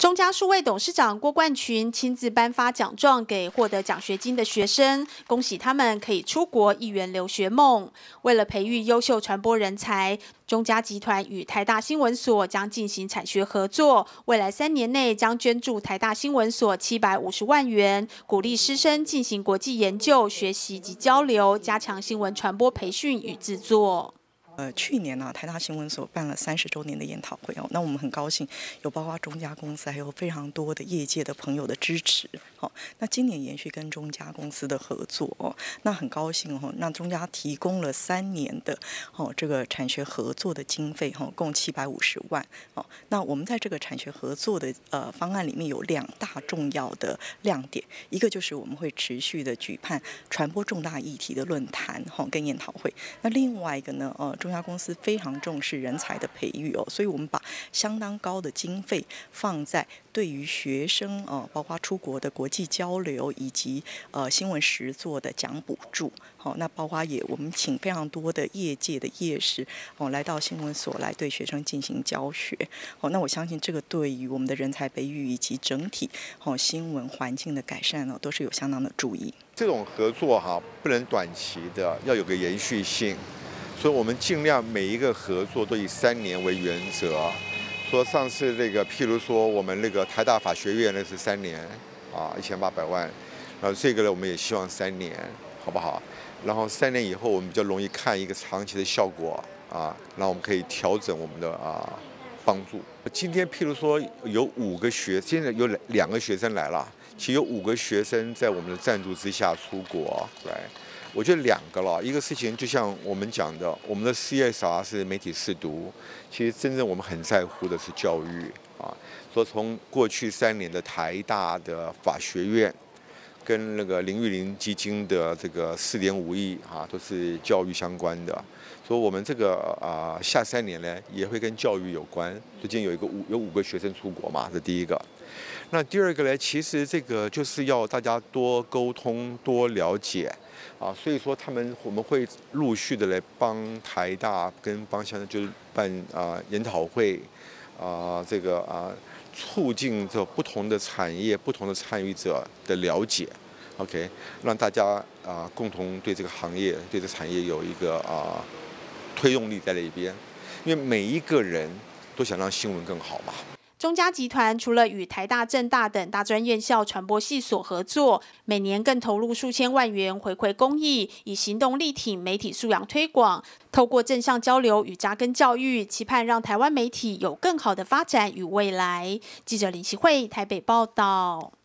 中嘉数位董事长郭冠群亲自颁发奖状给获得奖学金的学生，恭喜他们可以出国一圆留学梦。为了培育优秀传播人才，中嘉集团与台大新闻所将进行产学合作，未来3年内将捐助台大新闻所750万元，鼓励师生进行国际研究、学习及交流，加强新闻传播培训与制作。 去年呢，台大新闻所办了30周年的研讨会哦，那我们很高兴有包括中嘉公司，还有非常多的业界的朋友的支持。那今年延续跟中嘉公司的合作哦，那很高兴哦，那中嘉提供了3年的这个产学合作的经费共750万哦。那我们在这个产学合作的方案里面有2大重要的亮点，一个就是我们会持续的举办传播重大议题的论坛跟研讨会，那另外一个呢中嘉公司非常重视人才的培育哦，所以我们把相当高的经费放在对于学生包括出国的国际交流以及新闻实作的奖补助。那包括我们请非常多的业界的业师来到新闻所来对学生进行教学。那我相信这个对于我们的人才培育以及整体新闻环境的改善都是有相当的注意。 这种合作不能短期的，要有个延续性。所以我们尽量每一个合作都以3年为原则。说上次譬如说我们台大法学院是3年1800万，然后这个呢我们也希望3年，好不好？然后3年以后我们比较容易看一个长期的效果然后我们可以调整我们的帮助。今天譬如说有现在有2个学生来了，其实有5个学生在我们的赞助之下出国来。我觉得2个了，一个事情就像我们讲的，我们的 CSR 是媒体识读，其实真正我们很在乎的是教育说从过去3年的台大的法学院跟林育林基金的这个4.5亿都是教育相关的，所以我们这个下3年呢也会跟教育有关。最近有5个学生出国嘛，这第一个。那第二个呢，其实这个就是要大家多沟通、多了解所以说我们会陆续的来帮台大跟帮乡就是办研讨会促进这不同的产业、不同的参与者的了解。OK， 让大家共同对这个行业、对这个产业有一个推动力在那边，因为每一个人都想让新闻更好嘛。 中嘉集团除了与台大、政大等大专院校传播系所合作，每年更投入数千万元回馈公益，以行动力挺媒体素养推广，透过正向交流与扎根教育，期盼让台湾媒体有更好的发展与未来。记者林启慧台北报道。